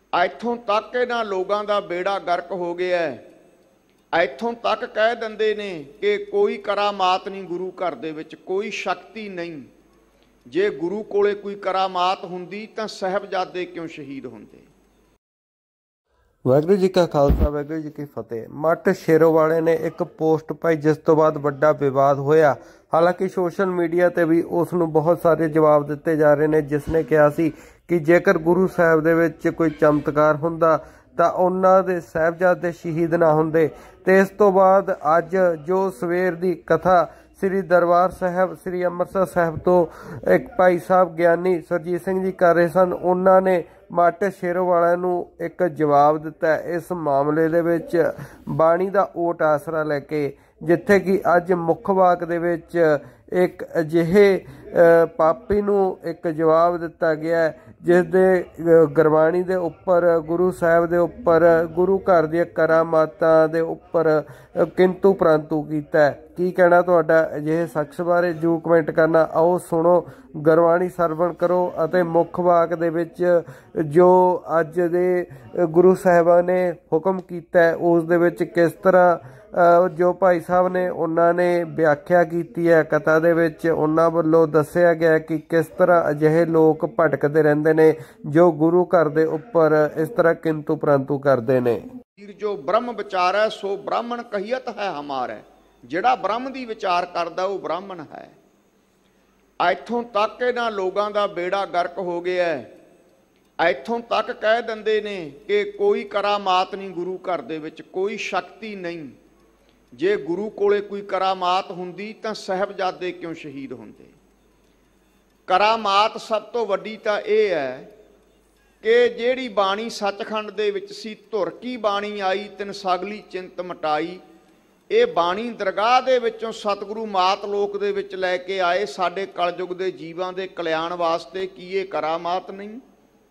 ਇੱਥੋਂ ਤੱਕ ਇਹਨਾਂ ਲੋਕਾਂ ਦਾ ਬੇੜਾ ਗਰਕ ਹੋ ਗਿਆ। ਇੱਥੋਂ ਤੱਕ ਕਹਿ ਦਿੰਦੇ ਨੇ ਕਿ ਕੋਈ ਕਰਾਮਾਤ ਨਹੀਂ ਗੁਰੂ ਘਰ ਦੇ ਵਿੱਚ, ਕੋਈ ਸ਼ਕਤੀ ਨਹੀਂ। ਜੇ ਗੁਰੂ ਕੋਲੇ ਕੋਈ ਕਰਾਮਾਤ ਹੁੰਦੀ ਤਾਂ ਸਾਹਿਬਜ਼ਾਦੇ ਕਿਉਂ ਸ਼ਹੀਦ ਹੁੰਦੇ। ਵਾਹਿਗੁਰੂ ਜੀ ਕਾ ਖਾਲਸਾ, ਵਾਹਿਗੁਰੂ ਜੀ ਕੀ ਫਤਿਹ। ਮੱਟ ਸ਼ੇਰੋਵਾਲੇ ਨੇ ਇੱਕ ਪੋਸਟ ਪਾਈ ਜਿਸ ਤੋਂ ਬਾਅਦ ਵੱਡਾ ਵਿਵਾਦ ਹੋਇਆ। ਹਾਲਾਂਕਿ ਸੋਸ਼ਲ ਮੀਡੀਆ ਤੇ ਵੀ ਉਸ ਨੂੰ ਬਹੁਤ ਸਾਰੇ ਜਵਾਬ ਦਿੱਤੇ ਜਾ ਰਹੇ ਨੇ, ਜਿਸ ਨੇ ਕਿਹਾ ਸੀ ਕਿ ਜੇਕਰ ਗੁਰੂ ਸਾਹਿਬ ਦੇ ਵਿੱਚ ਕੋਈ ਚਮਤਕਾਰ ਹੁੰਦਾ ਤਾਂ ਉਹਨਾਂ ਦੇ ਸਾਹਿਬਜ਼ਾਦੇ ਸ਼ਹੀਦ ਨਾ ਹੁੰਦੇ। ਤੇ ਇਸ ਤੋਂ ਬਾਅਦ ਅੱਜ ਜੋ ਸਵੇਰ ਦੀ ਕਥਾ ਸ੍ਰੀ ਦਰਬਾਰ ਸਾਹਿਬ ਸ੍ਰੀ ਅੰਮ੍ਰਿਤਸਰ ਸਾਹਿਬ ਤੋਂ ਇੱਕ ਭਾਈ ਸਾਹਿਬ ਗਿਆਨੀ ਸੁਰਜੀਤ ਸਿੰਘ ਜੀ ਕਰ ਰਹੇ ਸਨ, ਉਹਨਾਂ ਨੇ ਮੱਟ ਸ਼ੇਰੋਵਾਲਾ ਨੂੰ ਇੱਕ ਜਵਾਬ ਦਿੱਤਾ ਇਸ ਮਾਮਲੇ ਦੇ ਵਿੱਚ ਬਾਣੀ ਦਾ ਓਟ ਆਸਰਾ ਲੈ ਕੇ, ਜਿੱਥੇ ਕਿ ਅੱਜ ਮੁੱਖ ਵਾਕ ਦੇ ਵਿੱਚ ਇੱਕ ਅਜਿਹੇ ਪਾਪੀ ਨੂੰ ਇੱਕ ਜਵਾਬ ਦਿੱਤਾ ਗਿਆ ਜਿਸ ਦੇ ਗੁਰਬਾਣੀ ਦੇ ਉੱਪਰ, ਗੁਰੂ ਸਾਹਿਬ ਦੇ ਉੱਪਰ, ਗੁਰੂ ਘਰ ਦੀਆਂ ਕਰਾਮਾਤਾਂ ਦੇ ਉੱਪਰ ਕਿੰਤੂ ਪ੍ਰੰਤੂ ਕੀਤਾ। ਕੀ ਕਹਿਣਾ ਤੁਹਾਡਾ ਅਜਿਹੇ ਸ਼ਖਸ ਬਾਰੇ? ਜਰੂਰ ਕਮੈਂਟ ਕਰਨਾ। ਆਓ ਸੁਣੋ, ਗੁਰਬਾਣੀ ਸਰਵਣ ਕਰੋ ਅਤੇ ਮੁੱਖ ਵਾਕ ਦੇ ਵਿੱਚ ਜੋ ਅੱਜ ਦੇ ਗੁਰੂ ਸਾਹਿਬਾਂ ਨੇ ਹੁਕਮ ਕੀਤਾ ਉਸ ਦੇ ਵਿੱਚ ਕਿਸ ਤਰ੍ਹਾਂ ਜੋ ਭਾਈ ਸਾਹਿਬ ਨੇ ਉਹਨਾਂ ਨੇ ਵਿਆਖਿਆ ਕੀਤੀ ਹੈ ਕਥਾ ਦੇ ਵਿੱਚ, ਉਹਨਾਂ ਵੱਲੋਂ ਦੱਸਿਆ ਗਿਆ ਕਿ ਕਿਸ ਤਰ੍ਹਾਂ ਅਜਿਹੇ ਲੋਕ ਭਟਕਦੇ ਰਹਿੰਦੇ ਨੇ ਜੋ ਗੁਰੂ ਘਰ ਦੇ ਉੱਪਰ ਇਸ ਤਰ੍ਹਾਂ ਕਿੰਤੂ ਪ੍ਰੰਤੂ ਕਰਦੇ ਨੇ। ਜੋ ਬ੍ਰਹਮ ਵਿਚਾਰੈ ਸੋ ਬ੍ਰਾਹਮਣ ਕਹੀਅਤ ਹੈ ਹਮਾਰੇ। ਜਿਹੜਾ ਬ੍ਰਹਮ ਦੀ ਵਿਚਾਰ ਕਰਦਾ ਉਹ ਬ੍ਰਾਹਮਣ ਹੈ। ਇੱਥੋਂ ਤੱਕ ਇਹਨਾਂ ਲੋਕਾਂ ਦਾ ਬੇੜਾ ਗਰਕ ਹੋ ਗਿਆ। ਇੱਥੋਂ ਤੱਕ ਕਹਿ ਦਿੰਦੇ ਨੇ ਕਿ ਕੋਈ ਕਰਾਮਾਤ ਨਹੀਂ ਗੁਰੂ ਘਰ ਦੇ ਵਿੱਚ, ਕੋਈ ਸ਼ਕਤੀ ਨਹੀਂ। ਜੇ ਗੁਰੂ ਕੋਲੇ ਕੋਈ ਕਰਾਮਾਤ ਹੁੰਦੀ ਤਾਂ ਸਾਹਿਬਜ਼ਾਦੇ ਕਿਉਂ ਸ਼ਹੀਦ ਹੁੰਦੇ। ਕਰਾਮਾਤ ਸਭ ਤੋਂ ਵੱਡੀ ਤਾਂ ਇਹ ਹੈ ਕਿ ਜਿਹੜੀ ਬਾਣੀ ਸੱਚਖੰਡ ਦੇ ਵਿੱਚ ਸੀ, ਧੁਰ ਕੀ ਬਾਣੀ ਆਈ ਤਿਨ ਸਗਲੀ ਚਿੰਤ ਮਟਾਈ, ਇਹ ਬਾਣੀ ਦਰਗਾਹ ਦੇ ਵਿੱਚੋਂ ਸਤਿਗੁਰੂ ਮਾਤ ਲੋਕ ਦੇ ਵਿੱਚ ਲੈ ਕੇ ਆਏ ਸਾਡੇ ਕਲਯੁਗ ਦੇ ਜੀਵਾਂ ਦੇ ਕਲਿਆਣ ਵਾਸਤੇ। ਕੀ ਇਹ ਕਰਾਮਾਤ ਨਹੀਂ?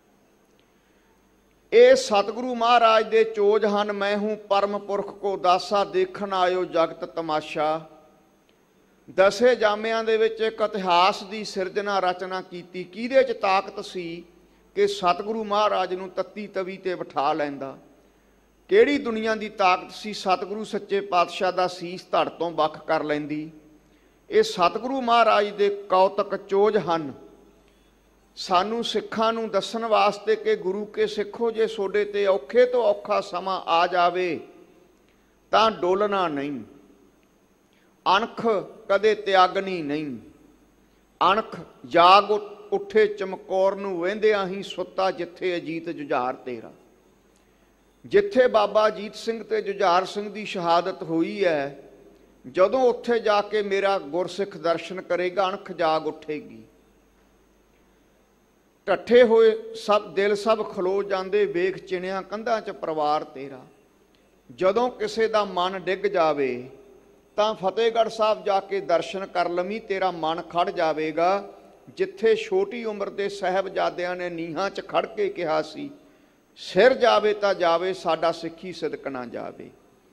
ਇਹ ਸਤਿਗੁਰੂ ਮਹਾਰਾਜ ਦੇ ਚੋਜ ਹਨ। ਮੈਂ ਹੂੰ ਪਰਮ ਪੁਰਖ ਕੋ ਦਾਸਾ, ਦੇਖਣ ਆਇਓ ਜਗਤ ਤਮਾਸ਼ਾ। ਦਸੇ ਜਾਮਿਆਂ ਦੇ ਵਿੱਚ ਇੱਕ ਇਤਿਹਾਸ ਦੀ ਸਿਰਜਣਾ ਰਚਨਾ ਕੀਤੀ। ਕਿਹਦੇ 'ਚ ਤਾਕਤ ਸੀ ਕਿ ਸਤਿਗੁਰੂ ਮਹਾਰਾਜ ਨੂੰ ਤੱਤੀ ਤਵੀ ਤੇ ਬਿਠਾ ਲੈਂਦਾ? ਕਿਹੜੀ ਦੁਨੀਆ ਦੀ ਤਾਕਤ ਸੀ ਸਤਿਗੁਰੂ ਸੱਚੇ ਪਾਤਸ਼ਾਹ ਦਾ ਸੀਸ ਧੜ ਤੋਂ ਵੱਖ ਕਰ ਲੈਂਦੀ? ਇਹ ਸਤਿਗੁਰੂ ਮਹਾਰਾਜ ਦੇ ਕੌਤਕ ਚੋਜ ਹਨ ਸਾਨੂੰ ਸਿੱਖਾਂ ਨੂੰ ਦੱਸਣ ਵਾਸਤੇ ਕਿ ਗੁਰੂ ਕੇ ਸਿੱਖੋ, ਜੇ ਤੁਹਾਡੇ ਤੇ ਔਖੇ ਤੋਂ ਔਖਾ ਸਮਾਂ ਆ ਜਾਵੇ ਤਾਂ ਡੋਲਣਾ ਨਹੀਂ। ਅਣਖ ਕਦੇ ਤਿਆਗਣੀ ਨਹੀਂ। ਅਣਖ ਜਾਗ ਉੱਠੇ ਚਮਕੌਰ ਨੂੰ ਵਹਿੰਦਿਆਂ ਹੀ ਸੁੱਤਾ, ਜਿੱਥੇ ਅਜੀਤ ਜੁਝਾਰ ਤੇਰਾ। ਜਿੱਥੇ ਬਾਬਾ ਅਜੀਤ ਸਿੰਘ ਤੇ ਜੁਝਾਰ ਸਿੰਘ ਦੀ ਸ਼ਹਾਦਤ ਹੋਈ ਹੈ, ਜਦੋਂ ਉੱਥੇ ਜਾ ਕੇ ਮੇਰਾ ਗੁਰਸਿੱਖ ਦਰਸ਼ਨ ਕਰੇਗਾ, ਅਣਖ ਜਾਗ ਉੱਠੇਗੀ। ਢੱਠੇ ਹੋਏ ਸਭ ਦਿਲ ਸਭ ਖਲੋ ਜਾਂਦੇ, ਵੇਖ ਚਿਣਿਆ ਕੰਧਾਂ 'ਚ ਪਰਿਵਾਰ ਤੇਰਾ। ਜਦੋਂ ਕਿਸੇ ਦਾ ਮਨ ਡਿੱਗ ਜਾਵੇ ਤਾਂ ਫਤਿਹਗੜ੍ਹ ਸਾਹਿਬ ਜਾ ਕੇ ਦਰਸ਼ਨ ਕਰ ਲਵੀਂ, ਤੇਰਾ ਮਨ ਖੜ ਜਾਵੇਗਾ। ਜਿੱਥੇ ਛੋਟੀ ਉਮਰ ਦੇ ਸਾਹਿਬਜ਼ਾਦਿਆਂ ਨੇ ਨੀਹਾਂ 'ਚ ਖੜ ਕੇ ਕਿਹਾ ਸੀ, ਸਿਰ ਜਾਵੇ ਤਾਂ ਜਾਵੇ, ਸਾਡਾ ਸਿੱਖੀ ਸਿਦਕ ਨਾ ਜਾਵੇ।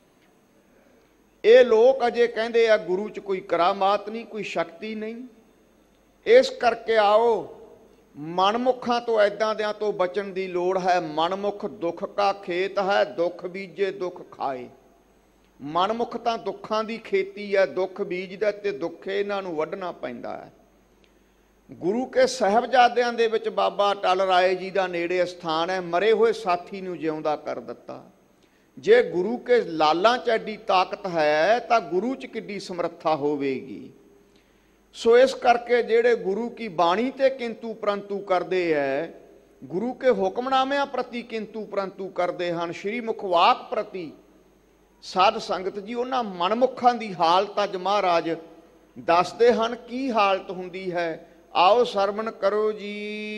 ਇਹ ਲੋਕ ਅਜੇ ਕਹਿੰਦੇ ਆ ਗੁਰੂ 'ਚ ਕੋਈ ਕਰਾਮਾਤ ਨਹੀਂ, ਕੋਈ ਸ਼ਕਤੀ ਨਹੀਂ। ਇਸ ਕਰਕੇ ਆਓ ਮਨਮੁੱਖਾਂ ਤੋਂ, ਇੱਦਾਂ ਦਿਆਂ ਤੋਂ ਬਚਣ ਦੀ ਲੋੜ ਹੈ। ਮਨਮੁੱਖ ਦੁੱਖ ਕਾ ਖੇਤ ਹੈ, ਦੁੱਖ ਬੀਜੇ ਦੁੱਖ ਖਾਏ। ਮਨਮੁੱਖ ਤਾਂ ਦੁੱਖਾਂ ਦੀ ਖੇਤੀ ਹੈ, ਦੁੱਖ ਬੀਜਦਾ ਤੇ ਦੁੱਖ ਇਹਨਾਂ ਨੂੰ ਵੱਢਣਾ ਪੈਂਦਾ ਹੈ। ਗੁਰੂ ਕੇ ਸਾਹਿਬਜ਼ਾਦਿਆਂ ਦੇ ਵਿੱਚ ਬਾਬਾ ਅਟਲ ਰਾਏ ਜੀ ਦਾ ਨੇੜੇ ਸਥਾਨ ਹੈ। ਮਰੇ ਹੋਏ ਸਾਥੀ ਨੂੰ ਜਿਉਂਦਾ ਕਰ ਦਿੱਤਾ। ਜੇ ਗੁਰੂ ਕੇ ਲਾਲਾਂ 'ਚ ਐਡੀ ਤਾਕਤ ਹੈ ਤਾਂ ਗੁਰੂ 'ਚ ਕਿੱਡੀ ਸਮਰੱਥਾ ਹੋਵੇਗੀ। ਸੋ ਇਸ ਕਰਕੇ ਜਿਹੜੇ ਗੁਰੂ ਕੀ ਬਾਣੀ ਤੇ ਕਿੰਤੂ ਪ੍ਰੰਤੂ ਕਰਦੇ ਹੈ, ਗੁਰੂ ਕੇ ਹੁਕਮਨਾਮਿਆਂ ਪ੍ਰਤੀ ਕਿੰਤੂ ਪ੍ਰੰਤੂ ਕਰਦੇ ਹਨ, ਸ਼੍ਰੀ ਮੁਖਵਾਕ ਪ੍ਰਤੀ, ਸਾਧ ਸੰਗਤ ਜੀ ਉਹਨਾਂ ਮਨਮੁੱਖਾਂ ਦੀ ਹਾਲਤ ਅੱਜ ਮਹਾਰਾਜ ਦੱਸਦੇ ਹਨ। ਕੀ ਹਾਲਤ ਹੁੰਦੀ ਹੈ, ਆਓ ਸਰਵਣ ਕਰੋ ਜੀ।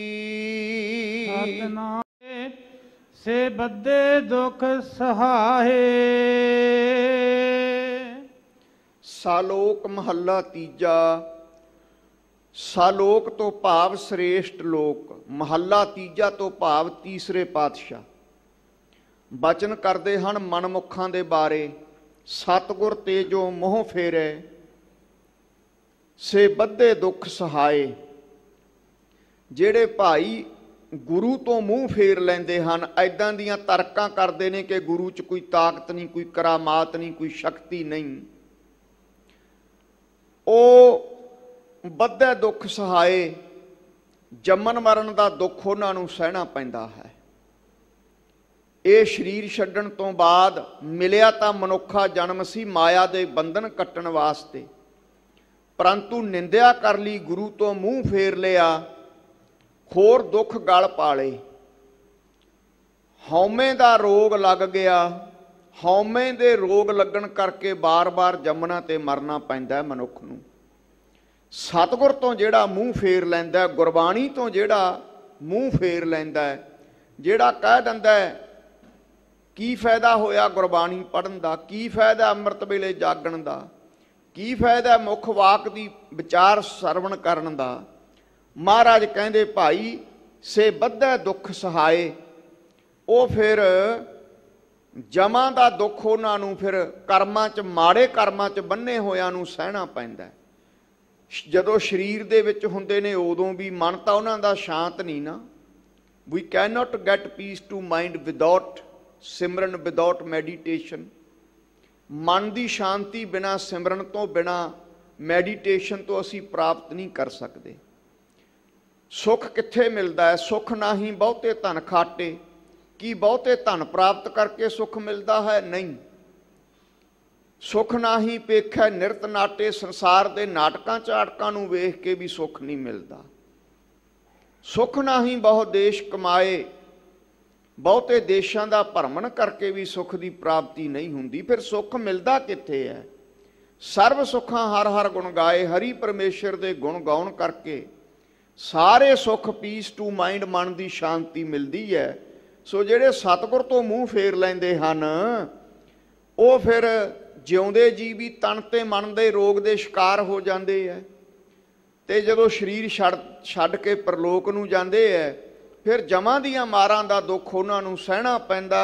ਸਤਿਨਾਮ ਸੇ ਬੱਧੇ ਦੁਖ ਸਹਾਏ। ਸਾਲੋਕ ਮਹੱਲਾ ਤੀਜਾ। ਸਾਲੋਕ ਤੋਂ ਭਾਵ ਸ੍ਰੇਸ਼ਟ ਲੋਕ, ਮਹੱਲਾ ਤੀਜਾ ਤੋਂ ਭਾਵ ਤੀਸਰੇ ਪਾਤਸ਼ਾਹ ਬਚਨ ਕਰਦੇ ਹਨ ਮਨਮੁੱਖਾਂ ਦੇ ਬਾਰੇ। ਸਤਿਗੁਰ ਤੇ ਜੋ ਮੋਹ ਫੇਰੇ, ਸੇ ਬੱਧੇ ਦੁੱਖ ਸਹਾਏ। ਜਿਹੜੇ ਭਾਈ ਗੁਰੂ ਤੋਂ ਮੂੰਹ ਫੇਰ ਲੈਂਦੇ ਹਨ। ਐਦਾਂ ਦੀਆਂ ਤਰਕਾਂ ਕਰਦੇ ਨੇ ਕਿ ਗੁਰੂ 'ਚ ਕੋਈ ਤਾਕਤ ਨਹੀਂ, ਕੋਈ ਕਰਾਮਾਤ ਨਹੀਂ, ਕੋਈ ਸ਼ਕਤੀ ਨਹੀਂ। ਉਹ ਵੱਧੇ ਦੁੱਖ ਸਹਾਏ, ਜੰਮਣ ਮਰਨ ਦਾ ਦੁੱਖ ਉਹਨਾਂ ਨੂੰ ਸਹਿਣਾ ਪੈਂਦਾ ਹੈ। ਇਹ ਸਰੀਰ ਛੱਡਣ ਤੋਂ ਬਾਅਦ ਮਿਲਿਆ ਤਾਂ ਮਨੁੱਖਾ ਜਨਮ ਸੀ ਮਾਇਆ ਦੇ ਬੰਧਨ ਕੱਟਣ ਵਾਸਤੇ, ਪਰੰਤੂ ਨਿੰਦਿਆ ਕਰ ਲਈ, ਗੁਰੂ ਤੋਂ ਮੂੰਹ ਫੇਰ ਲਿਆ, ਹੋਰ ਦੁੱਖ ਗਲ ਪਾਲੇ। ਹਉਮੈ ਦਾ ਰੋਗ ਲੱਗ ਗਿਆ। ਹਉਮੈ ਦੇ ਰੋਗ ਲੱਗਣ ਕਰਕੇ ਬਾਰ-ਬਾਰ ਜੰਮਣਾ ਤੇ ਮਰਨਾ ਪੈਂਦਾ ਮਨੁੱਖ ਨੂੰ। ਸਤਿਗੁਰ ਤੋਂ ਜਿਹੜਾ ਮੂੰਹ ਫੇਰ ਲੈਂਦਾ, ਗੁਰਬਾਣੀ ਤੋਂ ਜਿਹੜਾ ਮੂੰਹ ਫੇਰ ਲੈਂਦਾ, ਜਿਹੜਾ ਕਹਿ ਦਿੰਦਾ ਕੀ ਫਾਇਦਾ ਹੋਇਆ ਗੁਰਬਾਣੀ ਪੜ੍ਹਨ ਦਾ, ਕੀ ਫਾਇਦਾ ਅੰਮ੍ਰਿਤ ਵੇਲੇ ਜਾਗਣ ਦਾ, ਕੀ ਫਾਇਦਾ ਮੁੱਖ ਵਾਕ ਦੀ ਵਿਚਾਰ ਸਰਵਣ ਕਰਨ ਦਾ। ਮਹਾਰਾਜ ਕਹਿੰਦੇ ਭਾਈ ਸੇ ਵੱਧੇ ਦੁੱਖ ਸਹਾਏ। ਉਹ ਫਿਰ ਜਮਾਂ ਦਾ ਦੁੱਖ ਉਹਨਾਂ ਨੂੰ ਫਿਰ ਕਰਮਾਂ 'ਚ, ਮਾੜੇ ਕਰਮਾਂ 'ਚ ਬੰਨੇ ਹੋਇਆਂ ਨੂੰ ਸਹਿਣਾ ਪੈਂਦਾ। ਜਦੋਂ ਸਰੀਰ ਦੇ ਵਿੱਚ ਹੁੰਦੇ ਨੇ ਉਦੋਂ ਵੀ ਮਨ ਤਾਂ ਉਹਨਾਂ ਦਾ ਸ਼ਾਂਤ ਨਹੀਂ ਨਾ। We can not get peace to mind without simran, without meditation. ਮਨ ਦੀ ਸ਼ਾਂਤੀ ਬਿਨਾਂ ਸਿਮਰਨ ਤੋਂ, ਬਿਨਾਂ ਮੈਡੀਟੇਸ਼ਨ ਤੋਂ ਅਸੀਂ ਪ੍ਰਾਪਤ ਨਹੀਂ ਕਰ ਸਕਦੇ। ਸੁੱਖ ਕਿੱਥੇ ਮਿਲਦਾ ਹੈ? ਸੁੱਖ ਨਾ ਹੀ ਬਹੁਤੇ ਧਨ ਖਾਟੇ। ਕੀ ਬਹੁਤੇ ਧਨ ਪ੍ਰਾਪਤ ਕਰਕੇ ਸੁੱਖ ਮਿਲਦਾ ਹੈ? ਨਹੀਂ। ਸੁੱਖ ਨਾ ਹੀ ਪੇਖੈ ਨਿਰਤ ਨਾਟੇ। ਸੰਸਾਰ ਦੇ ਨਾਟਕਾਂ ਝਾਟਕਾਂ ਨੂੰ ਵੇਖ ਕੇ ਵੀ ਸੁੱਖ ਨਹੀਂ ਮਿਲਦਾ। ਸੁੱਖ ਨਾ ਹੀ ਬਹੁ ਦੇਸ਼ ਕਮਾਏ। ਬਹੁਤੇ ਦੇਸ਼ਾਂ ਦਾ ਭਰਮਣ ਕਰਕੇ ਵੀ ਸੁੱਖ ਦੀ ਪ੍ਰਾਪਤੀ ਨਹੀਂ ਹੁੰਦੀ। ਫਿਰ ਸੁੱਖ ਮਿਲਦਾ ਕਿੱਥੇ ਹੈ? ਸਰਬ ਸੁੱਖਾਂ ਹਰ ਹਰ ਗੁਣ ਗਾਏ। ਹਰੀ ਪਰਮੇਸ਼ਰ ਦੇ ਗੁਣ ਗਾਉਣ ਕਰਕੇ ਸਾਰੇ ਸੁੱਖ ਪੀਸ ਟੂ ਮਾਈਂਡ, ਮਨ ਦੀ ਸ਼ਾਂਤੀ ਮਿਲਦੀ ਹੈ। ਸੋ ਜਿਹੜੇ ਸਤਿਗੁਰ ਤੋਂ ਮੂੰਹ ਫੇਰ ਲੈਂਦੇ ਹਨ ਉਹ ਫਿਰ ਜਿਉਂਦੇ ਜੀ ਵੀ ਤਨ ਤੇ ਮਨ ਦੇ ਰੋਗ ਦੇ ਸ਼ਿਕਾਰ ਹੋ ਜਾਂਦੇ ਹੈ। ਤੇ ਜਦੋਂ ਸਰੀਰ ਛੱਡ ਕੇ ਪਰਲੋਕ ਨੂੰ ਜਾਂਦੇ ਹੈ ਫਿਰ ਜਮਾਂ ਦੀਆਂ ਮਾਰਾਂ ਦਾ ਦੁੱਖ ਉਹਨਾਂ ਨੂੰ ਸਹਿਣਾ ਪੈਂਦਾ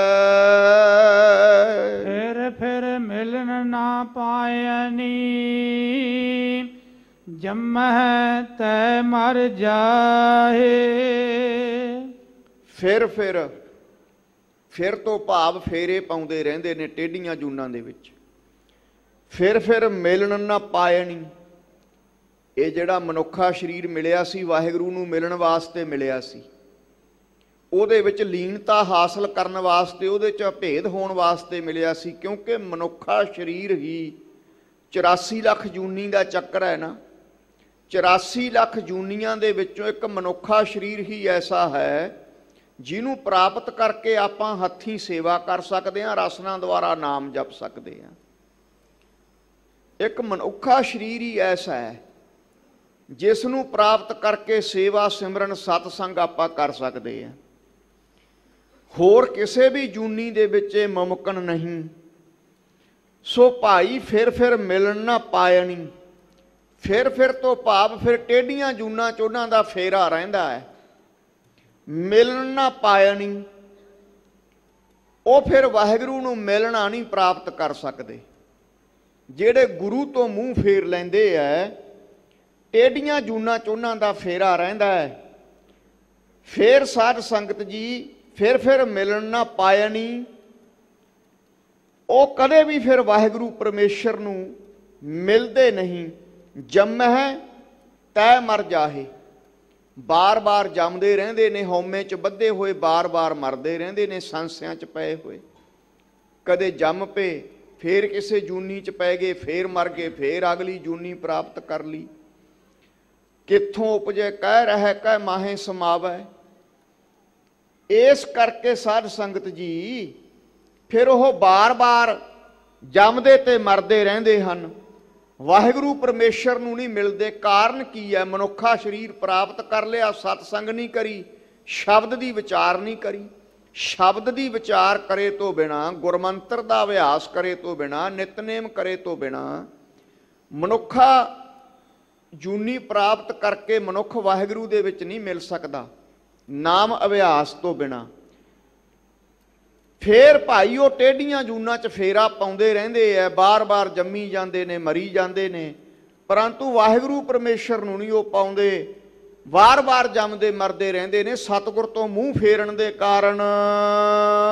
ਹੈ। ਫਿਰ ਮਿਲਣ ਨਾ ਪਾਇਨੀ, ਜੰਮਹਿ ਤੈ ਮਰ ਜਾਏ। ਫਿਰ ਤੋਂ ਭਾਵ ਫੇਰੇ ਪਾਉਂਦੇ ਰਹਿੰਦੇ ਨੇ ਟੇਢੀਆਂ ਜੂਨਾਂ ਦੇ ਵਿੱਚ। ਫਿਰ ਮਿਲਣ ਨਾ ਪਾਇਣੀ। ਇਹ ਜਿਹੜਾ ਮਨੁੱਖਾ ਸਰੀਰ ਮਿਲਿਆ ਸੀ ਵਾਹਿਗੁਰੂ ਨੂੰ ਮਿਲਣ ਵਾਸਤੇ ਮਿਲਿਆ ਸੀ। ਉਹਦੇ ਵਿੱਚ ਲੀਨਤਾ ਹਾਸਲ ਕਰਨ ਵਾਸਤੇ, ਉਹਦੇ 'ਚ ਭੇਦ ਹੋਣ ਵਾਸਤੇ ਮਿਲਿਆ ਸੀ। ਕਿਉਂਕਿ ਮਨੁੱਖਾ ਸਰੀਰ ਹੀ 84 ਲੱਖ ਜੂਨੀ ਦਾ ਚੱਕਰ ਹੈ ਨਾ। 84 ਲੱਖ ਜੂਨੀਆਂ ਦੇ ਵਿੱਚੋਂ ਇੱਕ ਮਨੁੱਖਾ ਸਰੀਰ ਹੀ ਐਸਾ ਹੈ ਜਿਹਨੂੰ ਪ੍ਰਾਪਤ ਕਰਕੇ ਆਪਾਂ ਹੱਥੀਂ ਸੇਵਾ ਕਰ ਸਕਦੇ ਹਾਂ, ਰਸਨਾ ਦੁਆਰਾ ਨਾਮ ਜਪ ਸਕਦੇ ਹਾਂ। ਇੱਕ ਮਨੁੱਖਾ ਸਰੀਰ ਹੀ ਐਸਾ ਹੈ ਜਿਸ ਨੂੰ ਪ੍ਰਾਪਤ ਕਰਕੇ ਸੇਵਾ, ਸਿਮਰਨ, ਸਤਸੰਗ ਆਪਾਂ ਕਰ ਸਕਦੇ ਹਾਂ। ਹੋਰ ਕਿਸੇ ਵੀ ਜੂਨੀ ਦੇ ਵਿੱਚ ਇਹ ਮੁਮਕਿਨ ਨਹੀਂ। ਸੋ ਭਾਈ ਫਿਰ ਮਿਲਣ ਨਾ ਪਾਇਣੀ। ਫਿਰ ਤੋਂ ਭਾਵ ਫਿਰ ਟੇਢੀਆਂ ਜੂਨਾਂ 'ਚ ਉਹਨਾਂ ਦਾ ਫੇਰਾ ਰਹਿੰਦਾ ਹੈ। ਮਿਲਣ ਨਾ ਪਾਇਣੀ। ਉਹ ਫਿਰ ਵਾਹਿਗੁਰੂ ਨੂੰ ਮਿਲਣਾ ਨਹੀਂ ਪ੍ਰਾਪਤ ਕਰ ਸਕਦੇ। ਜਿਹੜੇ ਗੁਰੂ ਤੋਂ ਮੂੰਹ ਫੇਰ ਲੈਂਦੇ ਐ, ਟੇਢੀਆਂ ਜੂਨਾਂ 'ਚ ਉਹਨਾਂ ਦਾ ਫੇਰਾ ਰਹਿੰਦਾ ਹੈ। ਫਿਰ ਸਾਧ ਸੰਗਤ ਜੀ ਫਿਰ ਮਿਲਣ ਨਾ ਪਾਇਣੀ। ਉਹ ਕਦੇ ਵੀ ਫਿਰ ਵਾਹਿਗੁਰੂ ਪਰਮੇਸ਼ਰ ਨੂੰ ਮਿਲਦੇ ਨਹੀਂ। ਜੰਮਹਿ ਤੈ ਮਰ ਜਾਹੇ। ਬਾਰ-ਬਾਰ ਜੰਮਦੇ ਰਹਿੰਦੇ ਨੇ, ਹਉਮੈ 'ਚ ਬੱਧੇ ਹੋਏ ਬਾਰ-ਬਾਰ ਮਰਦੇ ਰਹਿੰਦੇ ਨੇ, ਸੰਸਿਆਂ 'ਚ ਪਏ ਹੋਏ। ਕਦੇ ਜੰਮ ਪਏ, ਫੇਰ ਕਿਸੇ ਜੂਨੀ 'ਚ ਪੈ ਗਏ, ਫੇਰ ਮਰ ਗਏ, ਫੇਰ ਅਗਲੀ ਜੂਨੀ ਪ੍ਰਾਪਤ ਕਰ ਲਈ। ਕਿੱਥੋਂ ਉਪਜੇ ਕਹਿ ਰਹਿ ਕਹਿ ਮਾਹੇ ਸਮਾਵੈ। ਇਸ ਕਰਕੇ ਸਾਧ ਸੰਗਤ ਜੀ ਫਿਰ ਉਹ ਬਾਰ-ਬਾਰ ਜੰਮਦੇ ਤੇ ਮਰਦੇ ਰਹਿੰਦੇ ਹਨ, ਵਾਹਿਗੁਰੂ ਪਰਮੇਸ਼ਰ ਨੂੰ ਨਹੀਂ ਮਿਲਦੇ। ਕਾਰਨ ਕੀ ਹੈ? ਮਨੁੱਖਾ ਸਰੀਰ ਪ੍ਰਾਪਤ ਕਰ ਲਿਆ, ਸਤਸੰਗ ਨਹੀਂ ਕਰੀ, ਸ਼ਬਦ ਦੀ ਵਿਚਾਰ ਨਹੀਂ ਕਰੀ। ਸ਼ਬਦ ਦੀ ਵਿਚਾਰ ਕਰੇ ਤੋਂ ਬਿਨਾਂ, ਗੁਰਮੰਤਰ ਦਾ ਅਭਿਆਸ ਕਰੇ ਤੋਂ ਬਿਨਾਂ, ਨਿਤਨੇਮ ਕਰੇ ਤੋਂ ਬਿਨਾਂ ਮਨੁੱਖਾ ਜੂਨੀ ਪ੍ਰਾਪਤ ਕਰਕੇ ਮਨੁੱਖ ਵਾਹਿਗੁਰੂ ਦੇ ਵਿੱਚ ਨਹੀਂ ਮਿਲ ਸਕਦਾ, ਨਾਮ ਅਭਿਆਸ ਤੋਂ ਬਿਨਾਂ। ਫੇਰ ਭਾਈ ਉਹ ਟੇਢੀਆਂ ਜੂਨਾਂ 'ਚ ਫੇਰਾ ਪਾਉਂਦੇ ਰਹਿੰਦੇ ਐ, ਬਾਰ-ਬਾਰ ਜੰਮੀ ਜਾਂਦੇ ਨੇ, ਮਰੀ ਜਾਂਦੇ ਨੇ, ਪਰੰਤੂ ਵਾਹਿਗੁਰੂ ਪਰਮੇਸ਼ਰ ਨੂੰ ਨਹੀਂ ਉਹ ਪਾਉਂਦੇ। ਵਾਰ-ਵਾਰ ਜੰਮਦੇ ਮਰਦੇ ਰਹਿੰਦੇ ਨੇ। ਸਤਿਗੁਰ ਤੋਂ ਮੂੰਹ ਫੇਰਨ ਦੇ ਕਾਰਨ